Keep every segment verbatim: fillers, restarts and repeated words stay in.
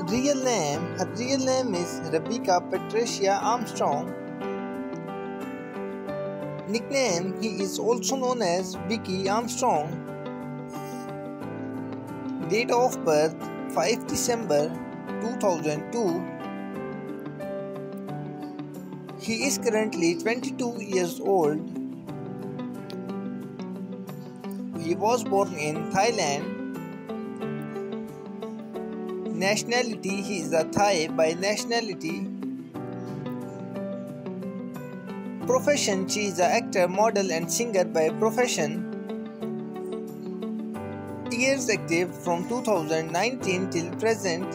real name, her real name is Rebecca Patricia Armstrong. Nickname, he is also known as Vicky Armstrong. Date of birth, five December two thousand two. He is currently twenty-two years old. He was born in Thailand. Nationality, he is a Thai by nationality. Profession, she is an actor, model and singer by profession. Years active from two thousand nineteen till present.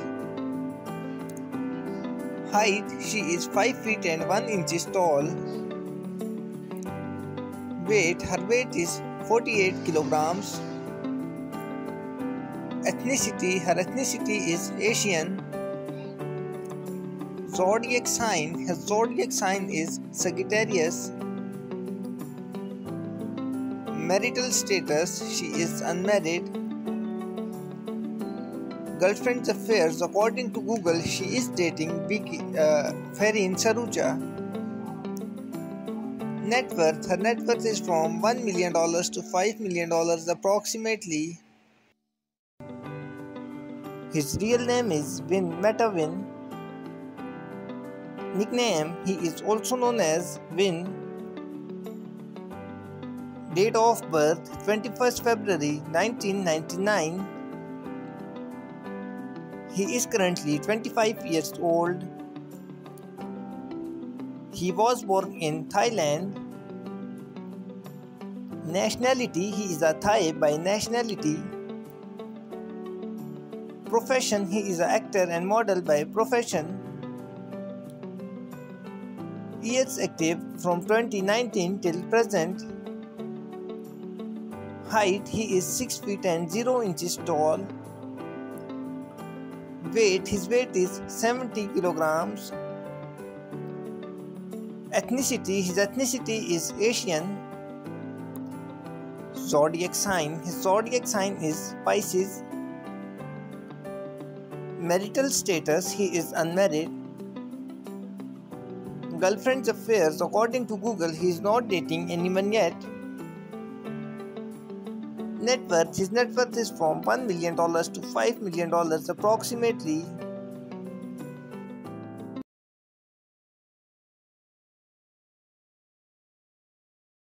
Height, she is five feet and one inches tall. Weight, her weight is forty-eight kilograms. Ethnicity, her ethnicity is Asian. Zodiac sign, her zodiac sign is Sagittarius. Marital status, she is unmarried. Girlfriend's affairs, according to Google, she is dating Vicky, uh, Fareen Saruja. Net worth, her net worth is from one million dollars to five million dollars approximately. His real name is Vin Meta Vin. Nickname, he is also known as Vin. Date of birth, twenty-first February nineteen ninety-nine. He is currently twenty-five years old. He was born in Thailand. Nationality, he is a Thai by nationality. Profession, he is an actor and model by profession. Years active from twenty nineteen till present. Height, he is six feet and zero inches tall. Weight, his weight is seventy kilograms. Ethnicity, his ethnicity is Asian. Zodiac sign, his zodiac sign is Pisces. Marital status, he is unmarried. Girlfriend's affairs, according to Google, he is not dating anyone yet. Net worth, his net worth is from one million dollars to five million dollars approximately.